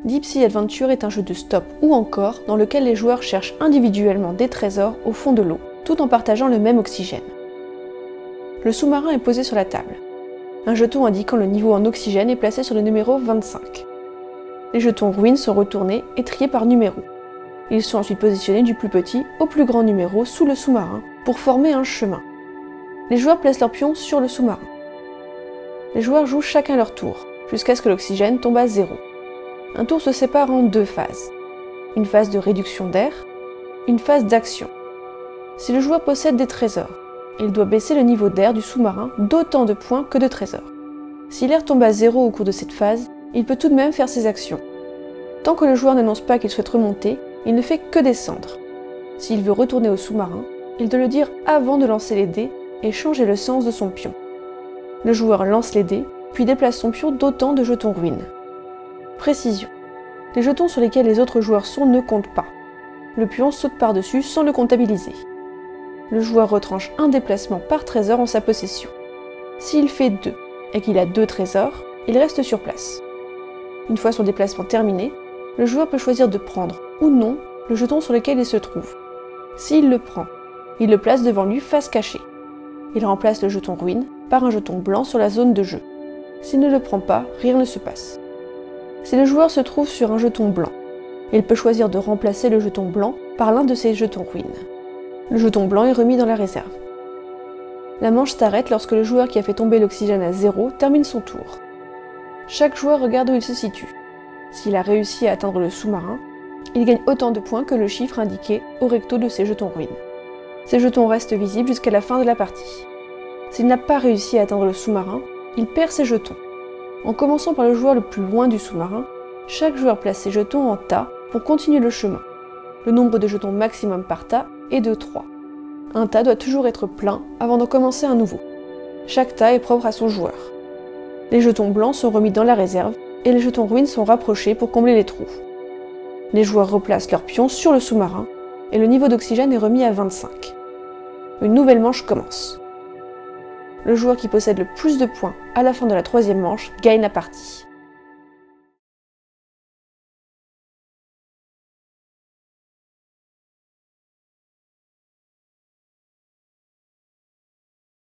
Deep Sea Adventure est un jeu de stop ou encore dans lequel les joueurs cherchent individuellement des trésors au fond de l'eau, tout en partageant le même oxygène. Le sous-marin est posé sur la table. Un jeton indiquant le niveau en oxygène est placé sur le numéro 25. Les jetons ruines sont retournés et triés par numéro. Ils sont ensuite positionnés du plus petit au plus grand numéro sous le sous-marin pour former un chemin. Les joueurs placent leurs pions sur le sous-marin. Les joueurs jouent chacun leur tour, jusqu'à ce que l'oxygène tombe à 0. Un tour se sépare en deux phases. Une phase de réduction d'air, une phase d'action. Si le joueur possède des trésors, il doit baisser le niveau d'air du sous-marin d'autant de points que de trésors. Si l'air tombe à 0 au cours de cette phase, il peut tout de même faire ses actions. Tant que le joueur n'annonce pas qu'il souhaite remonter, il ne fait que descendre. S'il veut retourner au sous-marin, il doit le dire avant de lancer les dés et changer le sens de son pion. Le joueur lance les dés, puis déplace son pion d'autant de jetons ruines. Précision. Les jetons sur lesquels les autres joueurs sont ne comptent pas. Le pion saute par-dessus sans le comptabiliser. Le joueur retranche un déplacement par trésor en sa possession. S'il fait 2 et qu'il a 2 trésors, il reste sur place. Une fois son déplacement terminé, le joueur peut choisir de prendre ou non le jeton sur lequel il se trouve. S'il le prend, il le place devant lui face cachée. Il remplace le jeton ruine par un jeton blanc sur la zone de jeu. S'il ne le prend pas, rien ne se passe. Si le joueur se trouve sur un jeton blanc, il peut choisir de remplacer le jeton blanc par l'un de ses jetons ruines. Le jeton blanc est remis dans la réserve. La manche s'arrête lorsque le joueur qui a fait tomber l'oxygène à 0 termine son tour. Chaque joueur regarde où il se situe. S'il a réussi à atteindre le sous-marin, il gagne autant de points que le chiffre indiqué au recto de ses jetons ruines. Ces jetons restent visibles jusqu'à la fin de la partie. S'il n'a pas réussi à atteindre le sous-marin, il perd ses jetons. En commençant par le joueur le plus loin du sous-marin, chaque joueur place ses jetons en tas pour continuer le chemin. Le nombre de jetons maximum par tas est de 3. Un tas doit toujours être plein avant d'en commencer un nouveau. Chaque tas est propre à son joueur. Les jetons blancs sont remis dans la réserve et les jetons ruines sont rapprochés pour combler les trous. Les joueurs replacent leurs pions sur le sous-marin et le niveau d'oxygène est remis à 25. Une nouvelle manche commence. Le joueur qui possède le plus de points à la fin de la 3e manche gagne la partie.